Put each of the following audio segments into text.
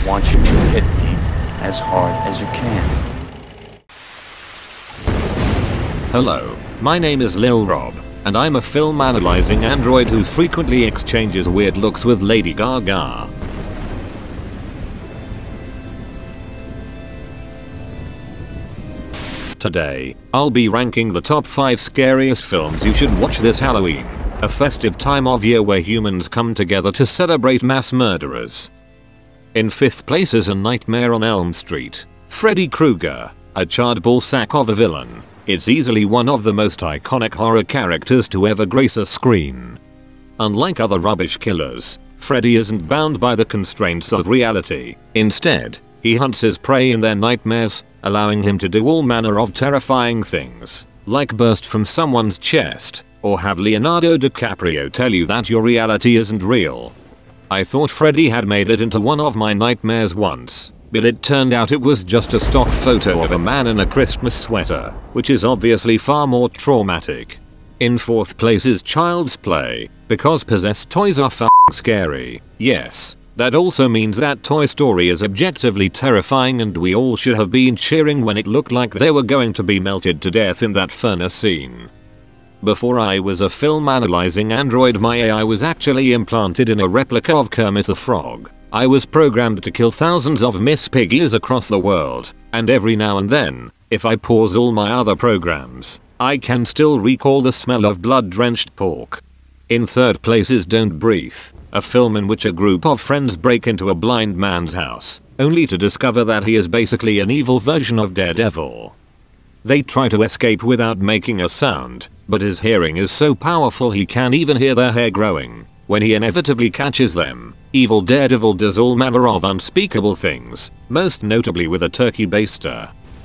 want you to hit me as hard as you can. Hello, my name is Lil Rob, and I'm a film analyzing android who frequently exchanges weird looks with Lady Gaga. Today, I'll be ranking the top 5 scariest films you should watch this Halloween, a festive time of year where humans come together to celebrate mass murderers. In 5th place is A Nightmare on Elm Street, Freddy Krueger, a charred ball sack of a villain. It's easily one of the most iconic horror characters to ever grace a screen. Unlike other rubbish killers, Freddy isn't bound by the constraints of reality. Instead, he hunts his prey in their nightmares, allowing him to do all manner of terrifying things, like burst from someone's chest, or have Leonardo DiCaprio tell you that your reality isn't real. I thought Freddy had made it into one of my nightmares once, but it turned out it was just a stock photo of a man in a Christmas sweater, which is obviously far more traumatic. In 4th place is Child's Play, because possessed toys are f***ing scary. Yes, that also means that Toy Story is objectively terrifying, and we all should have been cheering when it looked like they were going to be melted to death in that furnace scene. Before I was a film analyzing android, my AI was actually implanted in a replica of Kermit the Frog. I was programmed to kill thousands of Miss Piggies across the world, and every now and then, if I pause all my other programs, I can still recall the smell of blood-drenched pork. In 3rd place is Don't Breathe, a film in which a group of friends break into a blind man's house, only to discover that he is basically an evil version of Daredevil. They try to escape without making a sound, but his hearing is so powerful he can even hear their hair growing. When he inevitably catches them, evil Daredevil does all manner of unspeakable things, most notably with a turkey baster.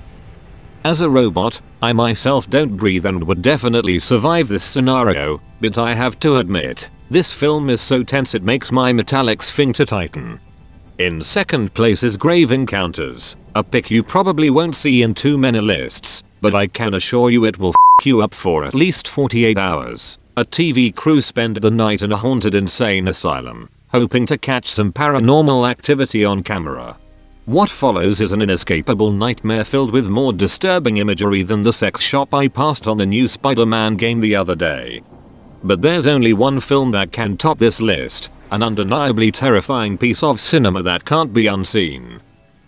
As a robot, I myself don't breathe and would definitely survive this scenario, but I have to admit, this film is so tense it makes my metallic sphincter tighten. In 2nd place is Grave Encounters, a pick you probably won't see in too many lists, but I can assure you it will f*** you up for at least 48 hours. A TV crew spend the night in a haunted insane asylum, hoping to catch some paranormal activity on camera. What follows is an inescapable nightmare filled with more disturbing imagery than the sex shop I passed on the new Spider-Man game the other day. But there's only one film that can top this list, an undeniably terrifying piece of cinema that can't be unseen.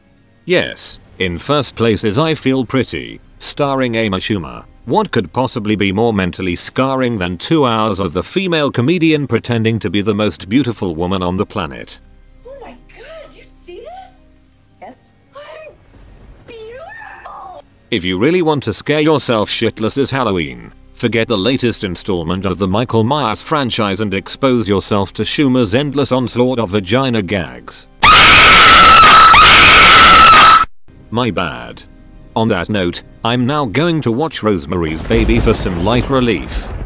Yes, in 1st place is I Feel Pretty, starring Amy Schumer. What could possibly be more mentally scarring than 2 hours of the female comedian pretending to be the most beautiful woman on the planet? Oh my god, you see this? Yes. I'm beautiful! If you really want to scare yourself shitless this Halloween, forget the latest installment of the Michael Myers franchise and expose yourself to Schumer's endless onslaught of vagina gags. My bad. On that note, I'm now going to watch Rosemary's Baby for some light relief.